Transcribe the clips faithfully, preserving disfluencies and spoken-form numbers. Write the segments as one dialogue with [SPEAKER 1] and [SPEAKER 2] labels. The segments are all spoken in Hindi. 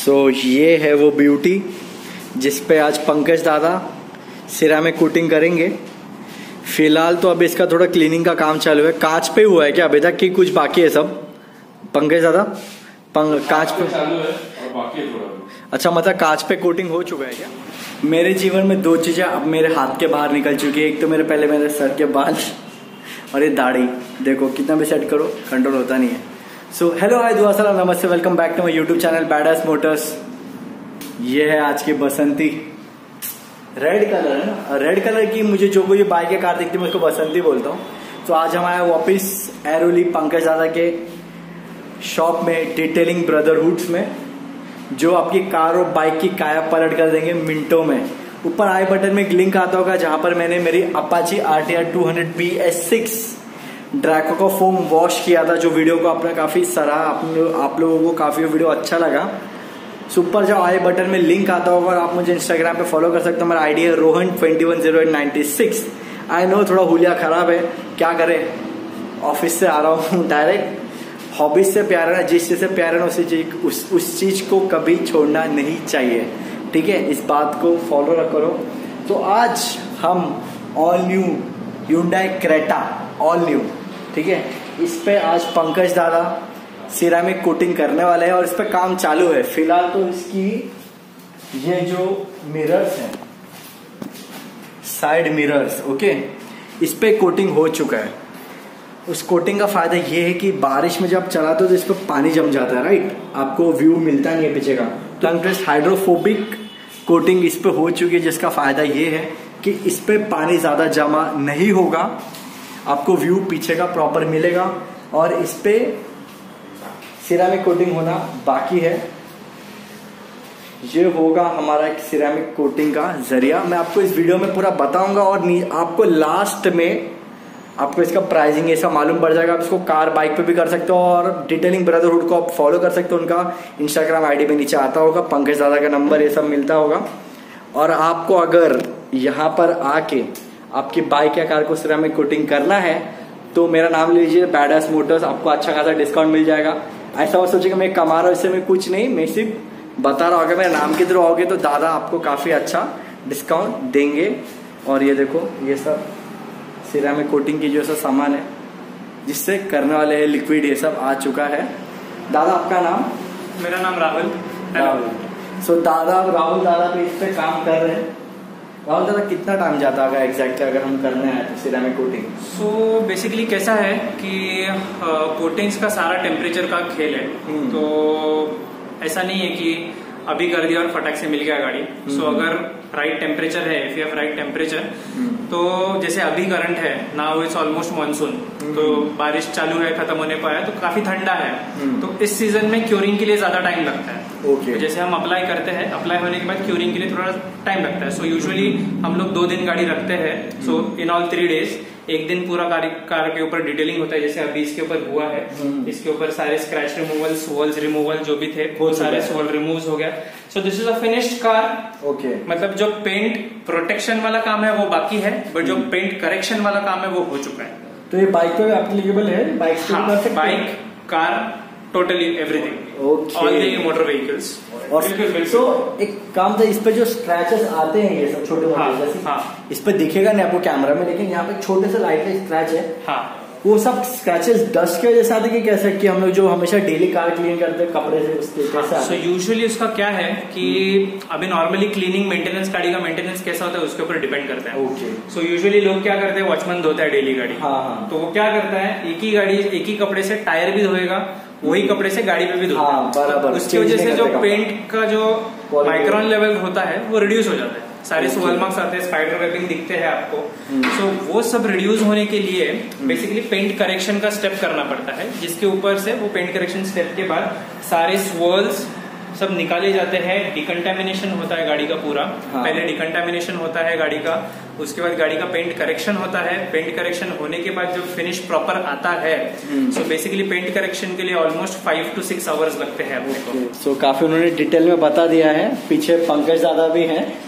[SPEAKER 1] सो so, ये है वो ब्यूटी जिस पे आज पंकज दादा सिरामिक कोटिंग करेंगे। फिलहाल तो अब इसका थोड़ा क्लीनिंग का काम चालू है। कांच पे हुआ है क्या अभी तक कि कुछ बाकी है सब पंकज दादा? पंग, कांच पे
[SPEAKER 2] चालू है और बाकी है थोड़ा।
[SPEAKER 1] अच्छा, मतलब कांच पे कोटिंग हो चुका है क्या? मेरे जीवन में दो चीजें अब मेरे हाथ के बाहर निकल चुकी है। एक तो मेरे पहले मेरे सर के बाल और ये दाढ़ी। देखो कितना भी सेट करो कंट्रोल होता नहीं है। सो हेलो हाय दुआ सलाम नमस्ते, welcome back to my YouTube channel badass motors. ये है आज की बसंती, रेड कलर है ना। रेड कलर की मुझे जो कोई बाइक या कार दिखती है मैं उसको बसंती बोलता हूँ। तो आज हम आए वापिस एरोली पंकज दादा के शॉप में, डिटेलिंग ब्रदरहुड्स में, जो आपकी कार और बाइक की काया पलट कर देंगे मिनटों में। ऊपर आई बटन में एक लिंक आता होगा जहां पर मैंने मेरी Apache R T R two hundred B S six Draco का फोम वॉश किया था, जो वीडियो को आपने काफी सराहा, आप लोगों को काफी वीडियो अच्छा लगा। सुपर जो आई बटन में लिंक आता होगा और आप मुझे इंस्टाग्राम पे फॉलो कर सकते हो। मेरा आईडी है Rohan twenty one zero eight ninety six. I know थोड़ा हुलिया खराब है, क्या करें, ऑफिस से आ रहा हूँ डायरेक्ट। हॉबीज से प्यार है ना, जिस चीज से प्यार है ना उसी चीज उस, उस चीज को कभी छोड़ना नहीं चाहिए, ठीक है? इस बात को फॉलो करो। तो आज हम all new Hyundai Creta, all new, ठीक है, इस पे आज पंकज दादा सिरामिक कोटिंग करने वाले हैं और इस पे काम चालू है। फिलहाल तो इसकी ये जो मिरर्स हैं, साइड मिरर्स, ओके, इस पे कोटिंग हो चुका है। उस कोटिंग का फायदा ये है कि बारिश में जब चलाते हो तो इस पे पानी जम जाता है, राइट? आपको व्यू मिलता नहीं है पीछे का। टंग हाइड्रोफोबिक कोटिंग इस पे हो चुकी है, जिसका फायदा ये है कि इस पे पानी ज्यादा जमा नहीं होगा, आपको व्यू पीछे का प्रॉपर मिलेगा। और इस पे सिरामिक कोटिंग होना बाकी है। ये होगा हमारा एक सिरामिक कोटिंग का जरिया। मैं आपको इस वीडियो में पूरा बताऊंगा और आपको लास्ट में आपको इसका प्राइसिंग ऐसा मालूम पड़ जाएगा। आप इसको कार बाइक पे भी कर सकते हो और डिटेलिंग ब्रदरहुड को आप फॉलो कर सकते हो। उनका इंस्टाग्राम आईडी पे नीचे आता होगा, पंकज दादा का नंबर ये सब मिलता होगा। और आपको अगर यहाँ पर आके आपकी बाइक या कार को सिरामिक कोटिंग करना है तो मेरा नाम लीजिए, बैडास मोटर्स। आपको अच्छा खासा डिस्काउंट मिल जाएगा। ऐसा वो सोचेगा मैं कमा रहा हूँ, इससे मैं कुछ नहीं, मैं सिर्फ बता रहा हूँ। अगर मेरे नाम के थ्रू आओगे तो दादा आपको काफी अच्छा डिस्काउंट देंगे। और ये देखो, ये सब सिरामिक कोटिंग की जो सब सामान है जिससे करने वाले हैं, लिक्विड ये सब आ चुका है। दादा आपका नाम?
[SPEAKER 3] मेरा नाम राहुल।
[SPEAKER 1] राहुल। सो दादा राहुल दादा पे इस पे काम कर रहे हैं। राहुल दादा कितना टाइम जाता होगा एग्जैक्टली अगर हम करने आए तो ceramic coating?
[SPEAKER 3] So so, basically कैसा है कि कोटिंग्स का सारा टेम्परेचर का खेल है। तो ऐसा नहीं है कि अभी कर दिया और फटाक से मिल गया गाड़ी। सो so, अगर राइट टेम्परेचर है, if you have right temperature, तो जैसे अभी करंट है, नाउ इट्स ऑलमोस्ट मानसून, तो बारिश चालू है, खत्म होने को आया, तो काफी ठंडा है। तो इस सीजन में क्यूरिंग के लिए ज्यादा टाइम लगता है।
[SPEAKER 1] okay.
[SPEAKER 3] तो जैसे हम अप्लाई करते हैं, अप्लाई होने के बाद क्यूरिंग के लिए थोड़ा टाइम लगता है। सो so, यूजुअली हम लोग दो दिन गाड़ी रखते हैं। So in all three days एक दिन पूरा कार, कार के ऊपर डिटेलिंग होता है। जैसे अभी इसके ऊपर हुआ है, इसके ऊपर सारे स्क्रैच रिमूवल, सोल्स रिमूवल जो भी थे वो सारे सोल रिमूव हो गया। So this is a finished car.
[SPEAKER 1] Okay,
[SPEAKER 3] मतलब जो पेंट प्रोटेक्शन वाला काम है वो बाकी है, बट जो पेंट करेक्शन वाला काम है वो हो चुका है।
[SPEAKER 1] तो ये बाइक पे एप्लीकेबल है? बाइक
[SPEAKER 3] हाँ, bike, car, totally everything, all the motor vehicles.
[SPEAKER 1] और तो एक काम था, इस पे जो स्क्रैचेस आते हैं ये सब छोटे मोटे,
[SPEAKER 3] हाँ,
[SPEAKER 1] जैसे
[SPEAKER 3] हाँ,
[SPEAKER 1] इस पे दिखेगा नहीं आपको कैमरा में, लेकिन यहाँ पे छोटे से लाइट में स्क्रैच है।
[SPEAKER 3] हाँ,
[SPEAKER 1] वो सब स्क्रैचेस डस्ट की वजह से आते हैं कि कैसे, कि हम लोग जो हमेशा डेली कार क्लीन करते हैं कपड़े से, उसके कैसे?
[SPEAKER 3] सो यूजुअली उसका क्या है कि अभी नॉर्मली क्लीनिंग मेंटेनेंस, गाड़ी का मेंटेनेंस कैसा होता है उसके ऊपर डिपेंड करता है।
[SPEAKER 1] ओके।
[SPEAKER 3] सो यूजुअली लोग क्या करते हैं, वॉचमैन धोता है डेली गाड़ी।
[SPEAKER 1] हाँ, हाँ।
[SPEAKER 3] तो वो क्या करता है, एक ही गाड़ी एक ही कपड़े से टायर भी धोएगा, वही कपड़े से गाड़ी पे भी धोता है।
[SPEAKER 1] हाँ, बराबर।
[SPEAKER 3] उसकी वजह से जो पेंट का जो माइक्रोन लेवल होता है वो रिड्यूस हो जाता है। सारे सोल मार्क्स आते हैं, स्पाइडर वेबिंग दिखते हैं आपको। सो so, वो सब रिड्यूस होने के लिए बेसिकली पेंट करेक्शन का स्टेप करना पड़ता है, जिसके ऊपर से वो पेंट करेक्शन स्टेप के बाद सारे स्वर्ल्स सब निकाले जाते हैं। डिकंटामिनेशन होता है गाड़ी का पूरा। हाँ। पहले डिकंटामिनेशन होता है गाड़ी का, उसके बाद गाड़ी का पेंट करेक्शन होता है। पेंट करेक्शन होने के बाद जब फिनिश प्रॉपर आता है, सो बेसिकली पेंट करेक्शन के लिए almost five to six hours लगते हैं आपको।
[SPEAKER 1] सो काफी उन्होंने डिटेल में बता दिया है। पीछे पंकज दादा भी हैं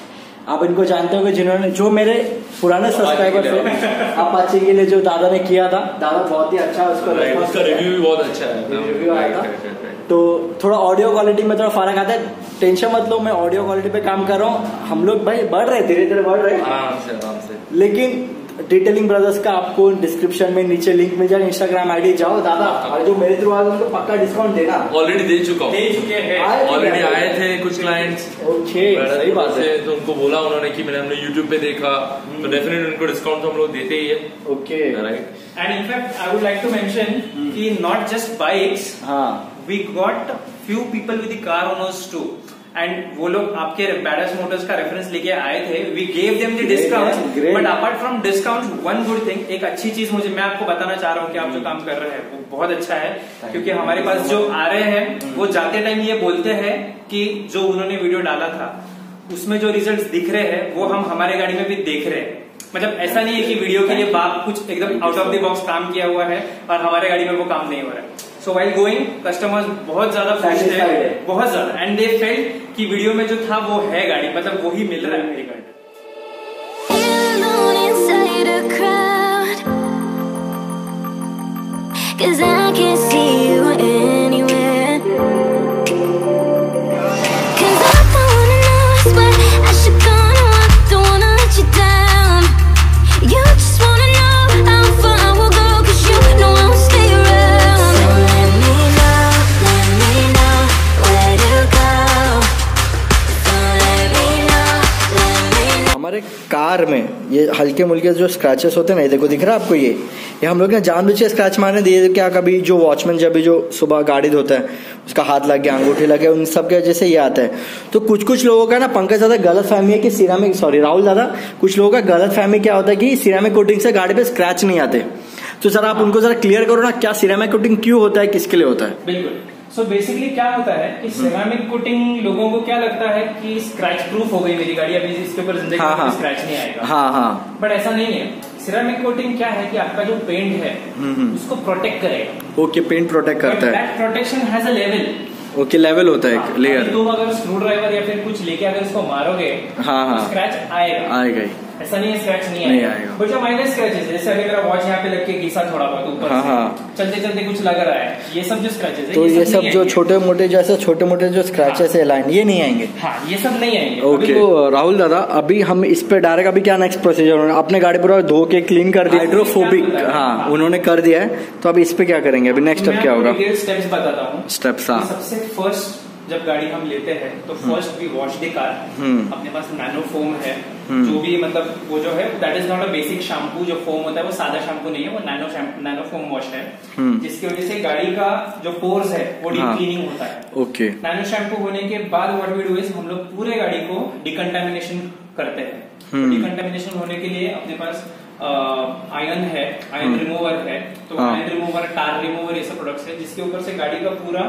[SPEAKER 1] आप इनको जानते होंगे, जिन्होंने जो मेरे पुराने सब्सक्राइबर थे, अपाचे के लिए जो दादा ने किया था, दादा बहुत ही अच्छा उसका
[SPEAKER 2] रिव्यू भी बहुत अच्छा है,
[SPEAKER 1] रिव्यू आया था। तो थोड़ा ऑडियो क्वालिटी में थोड़ा फर्क आता है, टेंशन मत लो, मैं ऑडियो क्वालिटी पे काम कर रहा हूँ। हम लोग भाई बढ़ रहे, धीरे धीरे बढ़ रहे,
[SPEAKER 2] आराम से आराम से।
[SPEAKER 1] लेकिन डिटेलिंग ब्रदर्स का आपको डिस्क्रिप्शन में नीचे लिंक मिल जाएगा, इंस्टाग्राम आईडी जाओ दादा, और जो मेरे थ्रू आए उनको पक्का डिस्काउंट देना।
[SPEAKER 2] ऑलरेडी दे चुका हूँ,
[SPEAKER 3] दे चुके हैं,
[SPEAKER 2] ऑलरेडी आए थे कुछ क्लाइंट्स।
[SPEAKER 1] ओके, सही बात है।
[SPEAKER 2] तो उनको बोला उन्होंने कि मैंने हमने यूट्यूब पे देखा, तो डेफिनेटली उनको डिस्काउंट तो हम लोग देते ही है।
[SPEAKER 1] Okay,
[SPEAKER 2] right.
[SPEAKER 3] And in fact I would like to mention कि नॉट जस्ट बाइक्स,
[SPEAKER 1] हाँ,
[SPEAKER 3] we got few people with the car owners too, and वो लोग आपके बैडस मोटर्स का रेफरेंस लेके आए थे। We gave them the discount, but apart from discount one good thing, एक अच्छी चीज मुझे मैं आपको बताना चाह रहा हूँ कि आप जो काम कर रहे हैं वो बहुत अच्छा है, क्योंकि हमारे पास जो आ रहे हैं वो जाते टाइम ये बोलते हैं कि जो उन्होंने वीडियो डाला था उसमें जो रिजल्ट्स दिख रहे हैं वो हम हमारे गाड़ी में भी देख रहे हैं। मतलब ऐसा नहीं है कि वीडियो के लिए बाप कुछ एकदम आउट ऑफ द बॉक्स काम किया हुआ है और हमारे गाड़ी में वो काम नहीं हो रहा है। सो वाइल गोइंग कस्टमर्स बहुत ज्यादा खुश थे, बहुत ज्यादा, एंड दे फेल्ट कि वीडियो में जो था वो है गाड़ी, मतलब वो ही मिल रहा है मेरी गाड़ी।
[SPEAKER 1] कार में ये हल्के मुल्के जो स्क्रैचेस होते हैं ना, देखो दिख रहा है आपको, ये ये हम लोग ने जानबूझ के स्क्रैच मारने दिए। क्या कभी जो वॉचमैन जब भी जो सुबह गाड़ी धोता है उसका हाथ लग गया, अंगूठी लगे, उन सब के वजह से ये आता है। तो कुछ कुछ लोगों का ना, पंकज दादा, गलत फहमी है कि सिरामिक, सॉरी राहुल दादा, कुछ लोगों का गलत फहमी क्या होता है कि सिरामिक कोटिंग से गाड़ी पे स्क्रैच नहीं आते। तो सर आप उनको जरा क्लियर करो ना, क्या सिरामिक कोटिंग क्यों होता है, किसके लिए होता है?
[SPEAKER 3] बिल्कुल। सो so बेसिकली क्या होता है कि सिरामिक कोटिंग, लोगों को क्या लगता है कि स्क्रैच प्रूफ हो गई मेरी गाड़ी, अभी इसके ऊपर जिंदगी
[SPEAKER 1] हाँ,
[SPEAKER 3] में स्क्रैच नहीं आएगा।
[SPEAKER 1] हाँ हाँ,
[SPEAKER 3] बट ऐसा नहीं है। सिरामिक कोटिंग क्या है कि आपका जो पेंट है उसको प्रोटेक्ट करेगा।
[SPEAKER 1] ओके, पेंट प्रोटेक्ट करता है।
[SPEAKER 3] That protection has a level.
[SPEAKER 1] Okay, level होता है एक लेयर।
[SPEAKER 3] तुम अगर स्क्रू ड्राइवर या फिर कुछ लेके अगर इसको मारोगे,
[SPEAKER 1] हाँ हाँ,
[SPEAKER 3] स्क्रैच आएगा,
[SPEAKER 1] आएगा ही,
[SPEAKER 3] ऐसा नहीं है स्क्रैच नहीं,
[SPEAKER 1] नहीं
[SPEAKER 3] आएगा,
[SPEAKER 1] आएगा।
[SPEAKER 3] बट जो माइनर स्क्रैचेस, जैसे अभी मेरा वॉच यहाँ पे लग के घिसा थोड़ा बहुत ऊपर
[SPEAKER 1] हाँ,
[SPEAKER 3] से,
[SPEAKER 1] हाँ,
[SPEAKER 3] चलते चलते कुछ लग रहा है, ये सब जो स्क्रैचेस है,
[SPEAKER 1] तो ये सब जो छोटे मोटे, जैसे छोटे मोटे जो स्क्रैचेस है लाइन, ये नहीं आएंगे।
[SPEAKER 3] हाँ, ये सब नहीं आएंगे।
[SPEAKER 1] ओके, तो राहुल दादा अभी हम इस पे डायरेक्ट, अभी क्या नेक्स्ट प्रोसीजर, अपने गाड़ी पूरा धो के क्लीन कर दिया, हाइड्रोफोबिक, हाँ उन्होंने कर दिया है, तो अब इस पे क्या करेंगे, अभी नेक्स्ट स्टेप क्या होगा?
[SPEAKER 3] स्टेप्स बताता हूँ।
[SPEAKER 1] स्टेप्स,
[SPEAKER 3] सबसे फर्स्ट जब गाड़ी हम लेते हैं तो first we wash the car. अपने पास नैनो फोम है, जो भी मतलब वो जो है that is not a basic shampoo, जो फोम होता है वो सादा शैम्पू नहीं है, वो नैनो नैनो फोम वॉश है, जिसकी वजह से गाड़ी का जो पोर्स है वो डीप क्लीनिंग होता है।
[SPEAKER 1] ओके,
[SPEAKER 3] नैनो शैम्पू होने के बाद व्हाट वी डू इज, हम लोग पूरे गाड़ी को डिकंटामिनेशन करते हैं। डिकंटामिनेशन होने के लिए अपने पास आयन है, आयन रिमूवर है, तो आयन रिमूवर, टार रिमूवर, ये सब प्रोडक्ट्स है जिसके ऊपर से गाड़ी का पूरा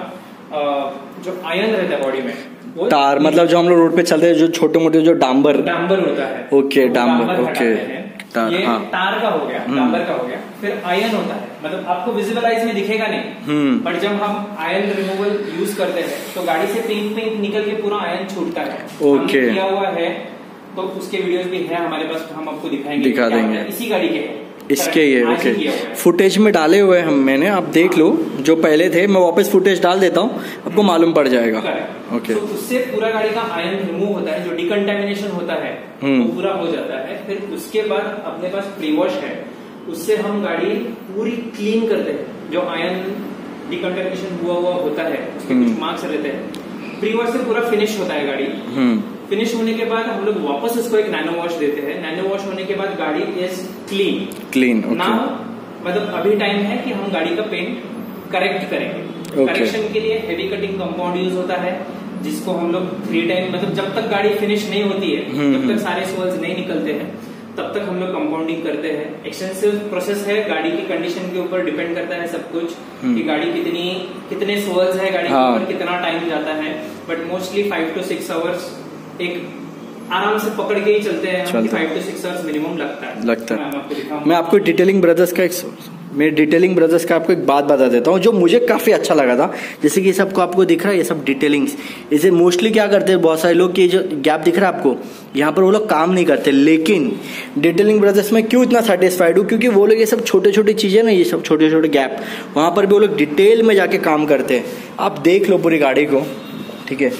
[SPEAKER 3] जो आयन रहता है बॉडी में, वो
[SPEAKER 1] तार, मतलब जो हम लोग रोड पे चलते हैं, जो छोटे मोटे जो डांबर
[SPEAKER 3] डांबर होता है।
[SPEAKER 1] ओके, डांबर, ओके,
[SPEAKER 3] ये तार का हो गया, डांबर का हो गया। फिर आयन होता है, मतलब आपको विजुअलाइज में दिखेगा नहीं, बट जब हम आयन रिमूवल यूज करते हैं तो गाड़ी से पिंक पिंक निकल के पूरा आयन छूटता है।
[SPEAKER 1] ओके,
[SPEAKER 3] किया हुआ है, तो उसके वीडियोस भी है हमारे पास, हम आपको दिखाएंगे,
[SPEAKER 1] दिखा देंगे।
[SPEAKER 3] इसी गाड़ी के है,
[SPEAKER 1] इसके ये ओके फुटेज में डाले हुए हैं मैंने, आप देख लो, जो पहले थे मैं वापस फुटेज डाल देता हूँ, आपको मालूम पड़ जाएगा। ओके,
[SPEAKER 3] तो उससे पूरा गाड़ी का आयन रिमूव होता है, जो डिकंटामिनेशन होता है वो पूरा हो जाता है। फिर उसके बाद अपने पास प्री वॉश है, उससे हम गाड़ी पूरी क्लीन करते हैं। जो आयन डिकंटामिनेशन हुआ हुआ होता है उसके कुछ मार्क्स रहते हैं, प्री वॉश से पूरा फिनिश होता है गाड़ी। फिनिश होने के बाद हम लोग वापस उसको एक नैनो वॉश देते हैं। नैनो वॉश होने के बाद गाड़ी इज क्लीन
[SPEAKER 1] क्लीन
[SPEAKER 3] ना, मतलब अभी टाइम है कि हम गाड़ी का पेंट करेक्ट करेंगे।
[SPEAKER 1] okay.
[SPEAKER 3] करेक्शन के लिए हेवी कटिंग कंपाउंड यूज होता है, जिसको हम लोग थ्री टाइम, मतलब जब तक गाड़ी फिनिश नहीं होती है, जब तक सारे सोल्स नहीं निकलते हैं, तब तक हम लोग कंपाउंडिंग करते हैं। एक्सटेंसिव प्रोसेस है, गाड़ी की कंडीशन के ऊपर डिपेंड करता है सब कुछ, कि गाड़ी कितनी कितने सोल्स है गाड़ी के ऊपर, कितना टाइम जाता है, but mostly five to six hours एक आराम से पकड़ के ही चलते हैं, five to six hours minimum लगता है
[SPEAKER 1] लगता है।
[SPEAKER 3] मैं आपको दिखाऊंगा।
[SPEAKER 1] मैं आपको डिटेलिंग ब्रदर्स का एक मेरे डिटेलिंग ब्रदर्स का आपको एक बात बता देता हूँ जो मुझे काफ़ी अच्छा लगा था। जैसे कि ये सबको आपको दिख रहा है, ये सब डिटेलिंग्स, इसे मोस्टली क्या करते हैं बहुत सारे लोग कि जो गैप दिख रहा है आपको यहाँ पर, वो लोग काम नहीं करते। लेकिन डिटेलिंग ब्रदर्स में क्यों इतना सेटिस्फाइड हूँ, क्योंकि वो लोग ये सब छोटे छोटे चीज़ें ना, ये सब छोटे छोटे गैप, वहाँ पर भी वो लोग डिटेल में जाके काम करते हैं। आप देख लो पूरी गाड़ी को, ठीक है,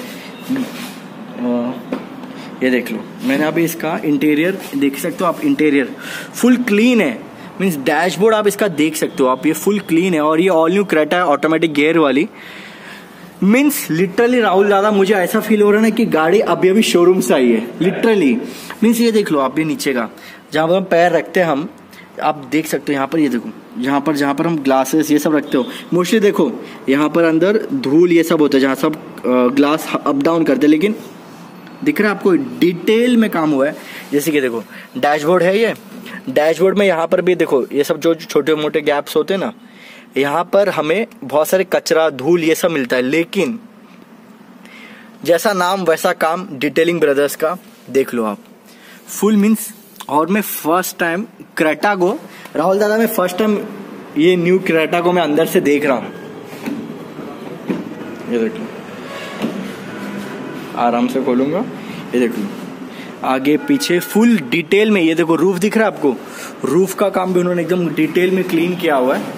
[SPEAKER 1] ये देख लो। मैंने अभी इसका इंटीरियर देख सकते हो आप, इंटीरियर फुल क्लीन है, मीन्स डैशबोर्ड आप इसका देख सकते हो आप, ये फुल क्लीन है। और ये ऑल न्यू क्रेटा है, ऑटोमेटिक गियर वाली। मीन्स लिटरली राहुल दादा, मुझे ऐसा फील हो रहा है ना कि गाड़ी अभी अभी शोरूम से आई है, लिटरली। मीन्स ये देख लो आप, ये नीचे का जहाँ पर हम पैर रखते हैं हम, आप देख सकते हो यहाँ पर, ये देखो यहाँ पर जहाँ पर हम ग्लासेस ये सब रखते हो, मोस्टली देखो यहाँ पर अंदर धूल ये सब होता है जहाँ सब ग्लास अप डाउन करते हैं, लेकिन दिख रहा है आपको डिटेल में काम हुआ है। जैसे कि देखो डैशबोर्ड है, ये डैशबोर्ड में यहाँ पर भी देखो ये सब जो छोटे मोटे गैप्स होते हैं ना, यहाँ पर हमें बहुत सारे कचरा धूल ये सब मिलता है। लेकिन जैसा नाम वैसा काम डिटेलिंग ब्रदर्स का, देख लो आप फुल मीन्स। और मैं फर्स्ट टाइम क्रेटा को, राहुल दादा, मैं फर्स्ट टाइम ये न्यू क्रेटा को मैं अंदर से देख रहा हूँ। ये देख लो, आराम से खोलूंगा, ये देख लो आगे पीछे फुल डिटेल में। ये देखो रूफ दिख रहा है आपको, रूफ का काम भी उन्होंने एकदम डिटेल में क्लीन किया हुआ है।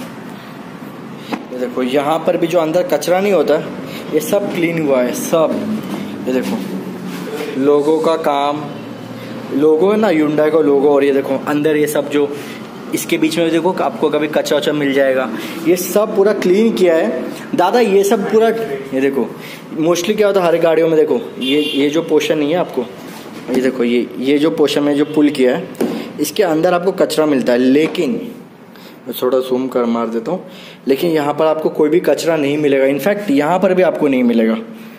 [SPEAKER 1] ये देखो यहाँ पर भी जो अंदर कचरा नहीं होता ये सब क्लीन हुआ है सब। ये देखो लोगों का काम, लोगो है ना ह्युंडई का लोगो, और ये देखो अंदर ये सब जो इसके बीच में देखो आपको कभी कचरा वचरा मिल जाएगा, ये सब पूरा क्लीन किया है दादा। ये सब पूरा, ये देखो मोस्टली क्या होता है हर गाड़ियों में, देखो ये ये जो पोर्शन नहीं है आपको, ये देखो ये ये जो पोर्शन में जो पुल किया है इसके अंदर आपको कचरा मिलता है। लेकिन मैं थोड़ा जूम कर मार देता हूँ, लेकिन यहाँ पर आपको कोई भी कचरा नहीं मिलेगा, इनफैक्ट यहाँ पर भी आपको नहीं मिलेगा।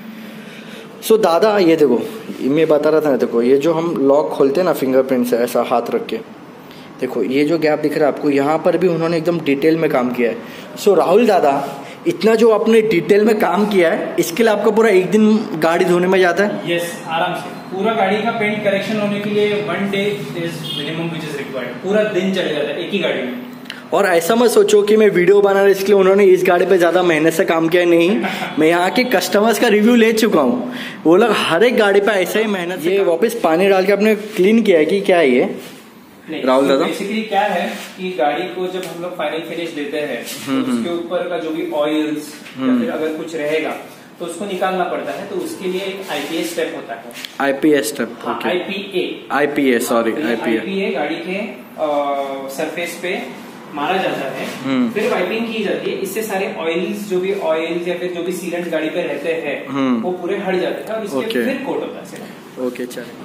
[SPEAKER 1] सो so, दादा ये देखो, मैं बता रहा था ना, देखो ये जो हम लॉक खोलते हैं ना फिंगरप्रिंट से ऐसा हाथ रख के, देखो ये जो गैप दिख रहा है आपको, यहाँ पर भी उन्होंने एकदम डिटेल में काम किया है। सो so, राहुल दादा, इतना जो आपने डिटेल में काम किया है इसके लिए आपका पूरा एक दिन गाड़ी धोने में जाता है?
[SPEAKER 3] यस yes, आराम से। पूरा गाड़ी का पेंट करेक्शन होने के लिए one day is minimum which is required. पूरा दिन चले जाता है एक ही गाड़ी में।
[SPEAKER 1] और ऐसा मत सोचो कि मैं वीडियो बना रहा इसके लिए उन्होंने इस गाड़ी पे ज्यादा मेहनत से काम किया, नहीं। मैं यहाँ के कस्टमर्स का रिव्यू ले चुका हूँ, वो लोग हर एक गाड़ी पे ऐसे ही मेहनत से। ये वापस पानी डाल के आपने क्लीन किया है कि क्या है ये राहुल दादा?
[SPEAKER 3] बेसिकली क्या है कि गाड़ी को जब हम लोग फाइनल फिनिश देते हैं तो उसके ऊपर का जो भी ऑयल्स या फिर अगर कुछ रहेगा तो उसको निकालना पड़ता है, तो उसके लिए एक आईपीएस स्टेप होता है।
[SPEAKER 1] IPS step,
[SPEAKER 3] IPA
[SPEAKER 1] IPS sorry
[SPEAKER 3] IPA गाड़ी के सरफेस पे मारा जाता है, फिर वाइपिंग की जाती है। इससे सारे ऑयल्स जो भी ऑयल्स या फिर जो भी सीलेंट गाड़ी पे रहते हैं वो पूरे हट जाते हैं और इसके फिर कोट होता है।
[SPEAKER 1] ओके चलिए,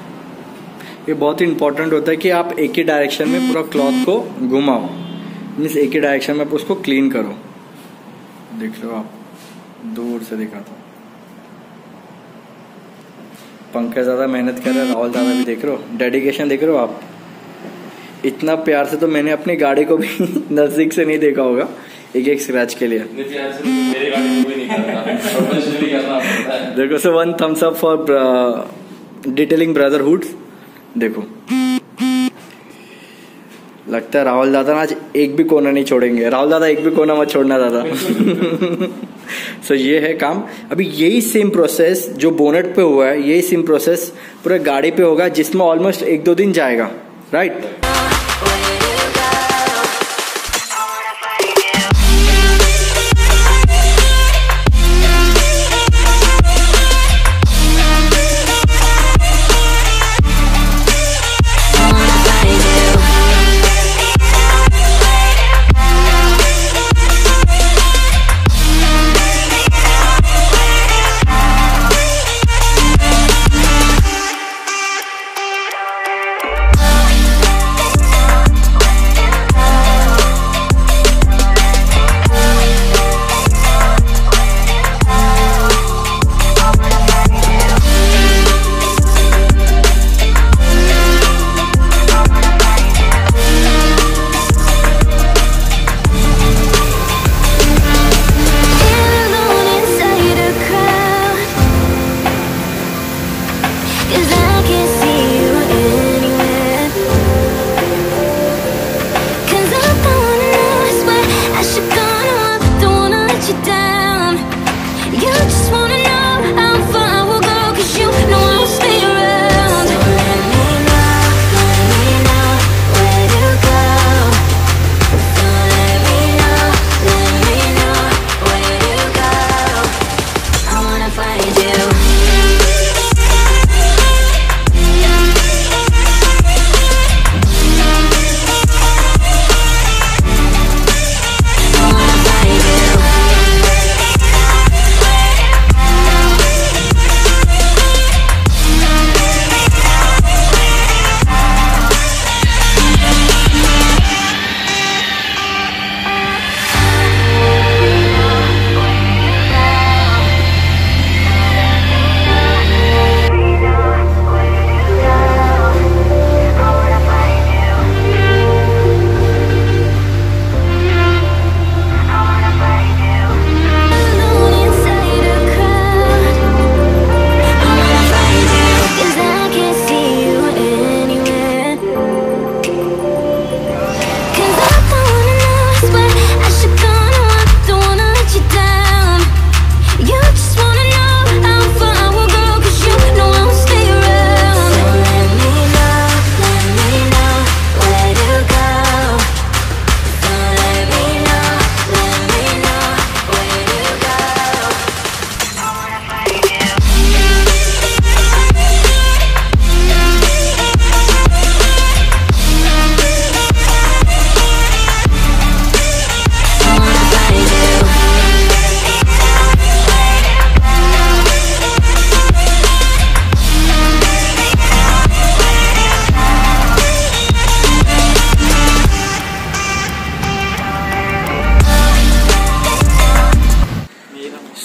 [SPEAKER 1] ये बहुत ही इंपॉर्टेंट होता है कि आप एक ही डायरेक्शन में पूरा क्लॉथ को घुमाओ, मीन्स एक ही डायरेक्शन में आप उसको क्लीन करो। देख लो आप, दूर से दिखाता हूँ, पंकज ज्यादा मेहनत कर रहे हैं, राहुल दादा भी देख रहे हो, डेडिकेशन देख रहे हो आप। इतना प्यार से तो मैंने अपनी गाड़ी को भी नजदीक से नहीं देखा होगा एक एक स्क्रैच के लिए।
[SPEAKER 2] मेरी गाड़ी को भी नहीं करता।
[SPEAKER 1] देखो so one thumbs up for detailing brotherhood. देखो लगता है राहुल दादा आज एक भी कोना नहीं छोड़ेंगे। राहुल दादा एक भी कोना मत छोड़ना दादा। सो so, ये है काम। अभी यही सेम प्रोसेस जो बोनेट पे हुआ है, यही सेम प्रोसेस पूरे गाड़ी पे होगा, जिसमें ऑलमोस्ट एक दो दिन जाएगा, राइट?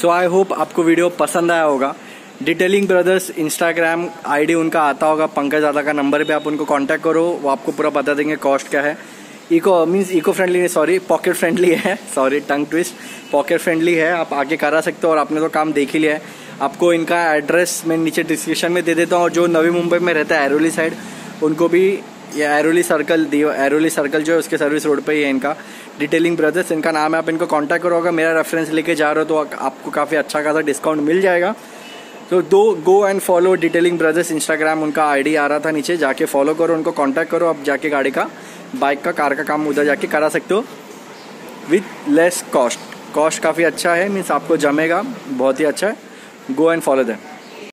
[SPEAKER 1] तो आई होप आपको वीडियो पसंद आया होगा। डिटेलिंग ब्रदर्स इंस्टाग्राम आईडी उनका आता होगा, पंकज दादा का नंबर पे आप उनको कांटेक्ट करो, वो आपको पूरा बता देंगे कॉस्ट क्या है। Eco means eco friendly sorry pocket friendly है, sorry tongue twist, pocket friendly है, आप आगे करा सकते हो और आपने तो काम देख ही लिया है। आपको इनका एड्रेस मैं नीचे डिस्क्रिप्शन में दे देता हूँ, और जो नवी मुंबई में रहता है ऐरोली साइड, उनको भी ये ऐरोली सर्कल दियो, ऐरोली सर्कल जो है उसके सर्विस रोड पे ही है इनका डिटेलिंग ब्रदर्स, इनका नाम है। आप इनको कांटेक्ट करोगे, मेरा रेफरेंस लेके जा रहे हो तो आपको काफ़ी अच्छा खासा डिस्काउंट मिल जाएगा। तो दो go and follow detailing brothers Instagram, उनका आईडी आ रहा था नीचे, जाके फॉलो करो, उनको कांटेक्ट करो, आप जाके गाड़ी का, बाइक का, कार का काम उधर जाके करा सकते हो विथ लेस कॉस्ट। कॉस्ट काफ़ी अच्छा है, मीन्स आपको जमेगा, बहुत ही अच्छा है। Go and follow them.